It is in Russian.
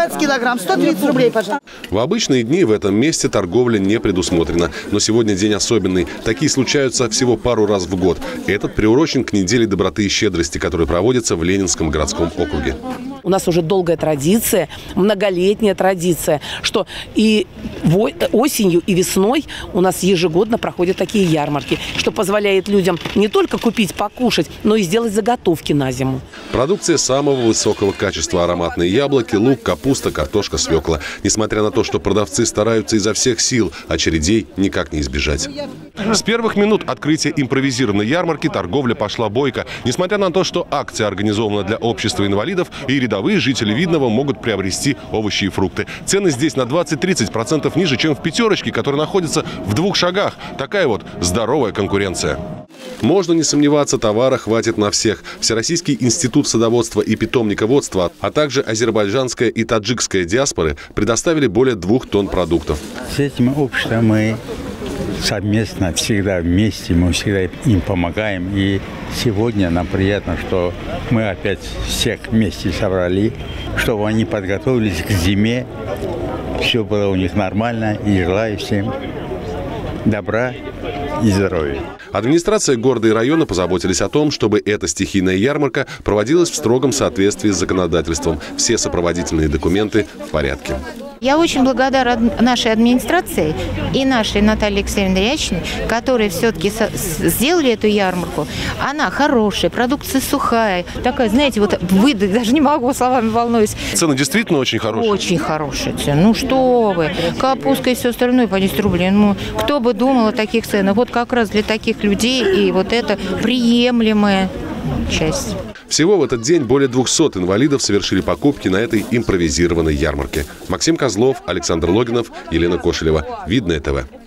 20 килограмм, 130 рублей, пожалуйста. В обычные дни в этом месте торговля не предусмотрена. Но сегодня день особенный. Такие случаются всего пару раз в год. Этот приурочен к неделе доброты и щедрости, которая проводится в Ленинском городском округе. У нас уже долгая традиция, многолетняя традиция, что и осенью, и весной у нас ежегодно проходят такие ярмарки, что позволяет людям не только купить, покушать, но и сделать заготовки на зиму. Продукция самого высокого качества: ароматные яблоки, лук, капуста, картошка, свекла. Несмотря на то, что продавцы стараются изо всех сил, очередей никак не избежать. С первых минут открытия импровизированной ярмарки торговля пошла бойко. Несмотря на то, что акция организована для общества инвалидов, и рядовые жители Видного могут приобрести овощи и фрукты. Цены здесь на 20-30% ниже, чем в «Пятерочке», которая находится в 2 шагах. Такая вот здоровая конкуренция. Можно не сомневаться, товара хватит на всех. Всероссийский институт садоводства и питомниководства, а также азербайджанская и таджикская диаспоры предоставили более 2 тонн продуктов. С этим обществом мы совместно, всегда вместе, мы всегда им помогаем. И сегодня нам приятно, что мы опять всех вместе собрали, чтобы они подготовились к зиме. Все было у них нормально. И желаю всем добра и здоровья. Администрация города и района позаботились о том, чтобы эта стихийная ярмарка проводилась в строгом соответствии с законодательством. Все сопроводительные документы в порядке. Я очень благодарна нашей администрации и нашей Наталье Алексеевне Рячной, которые все-таки сделали эту ярмарку. Она хорошая, продукция сухая, такая, знаете, вот выдать даже не могу, словами волнуюсь. Цены действительно очень хорошие? Очень хорошие цены. Ну что вы, капустка и все остальное по 10 рублей. Ну, кто бы думал о таких ценах. Вот как раз для таких людей и вот это приемлемая часть. Всего в этот день более 200 инвалидов совершили покупки на этой импровизированной ярмарке. Максим Козлов, Александр Логинов, Елена Кошелева. Видное ТВ.